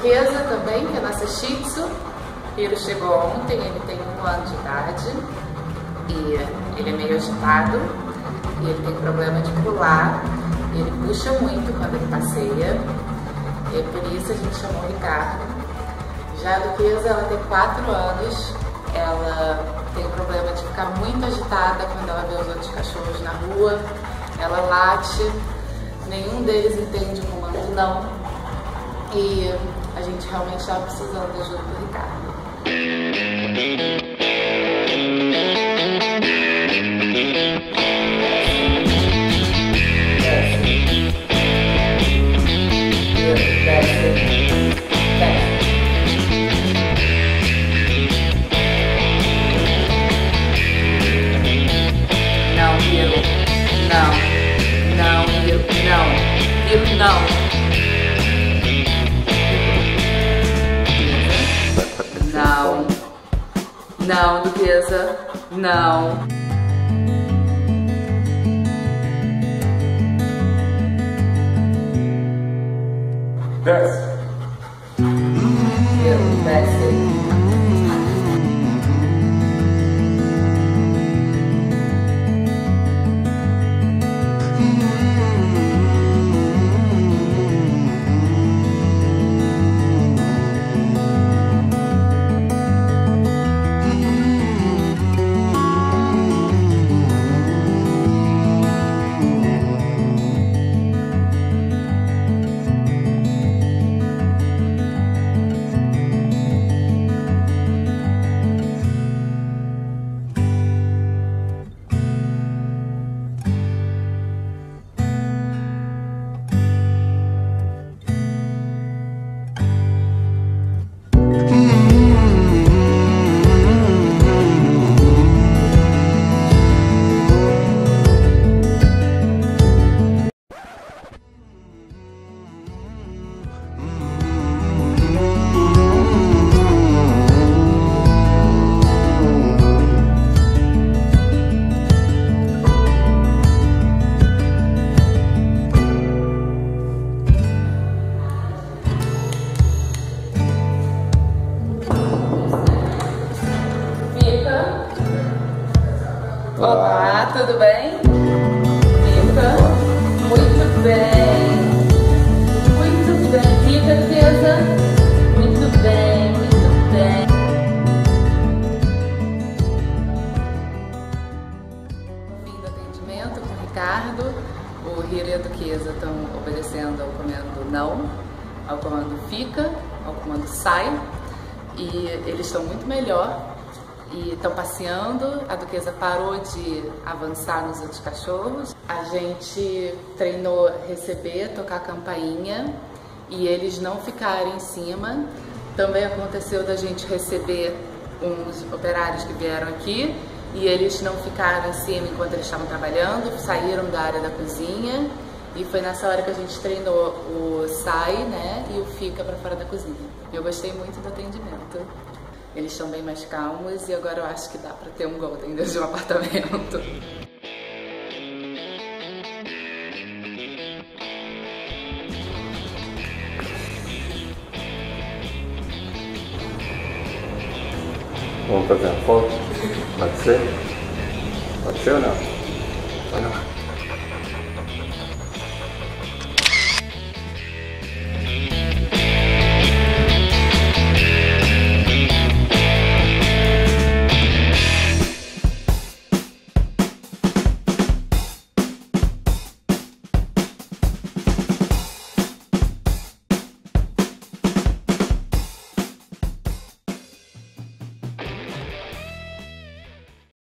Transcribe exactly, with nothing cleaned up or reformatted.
Duquesa também, que é a nossa Shih Tzu. Ele chegou ontem, ele tem um ano de idade e ele é meio agitado e ele tem problema de pular. Ele puxa muito quando ele passeia e por isso a gente chamou o Ricardo. Já a Duquesa, ela tem quatro anos, ela tem problema de ficar muito agitada quando ela vê os outros cachorros na rua, ela late, nenhum deles entende o comando não e a gente realmente estava precisando de ajuda do Ricardo. Não, Hiro. Não. Não, Hiro. Não. Hiro, não. Não. Não, Duquesa. Não. Desce. Hiro, desce. Olá, tudo bem? Fica. Muito bem. Muito bem. Fica, Duquesa. Muito bem, muito bem. Fim do atendimento com o Ricardo. O Hiro e a Duquesa estão obedecendo ao comando não, ao comando fica, ao comando sai. E eles estão muito melhor. E estão passeando, a Duquesa parou de avançar nos outros cachorros. A gente treinou receber, tocar a campainha e eles não ficarem em cima. Também aconteceu da gente receber uns operários que vieram aqui e eles não ficaram em cima enquanto eles estavam trabalhando, saíram da área da cozinha e foi nessa hora que a gente treinou o sai, né, e o fica para fora da cozinha. Eu gostei muito do atendimento. Eles estão bem mais calmos e agora eu acho que dá pra ter um golden dentro de um apartamento. Vamos fazer uma foto? Pode ser? Pode ser ou não? Vai lá.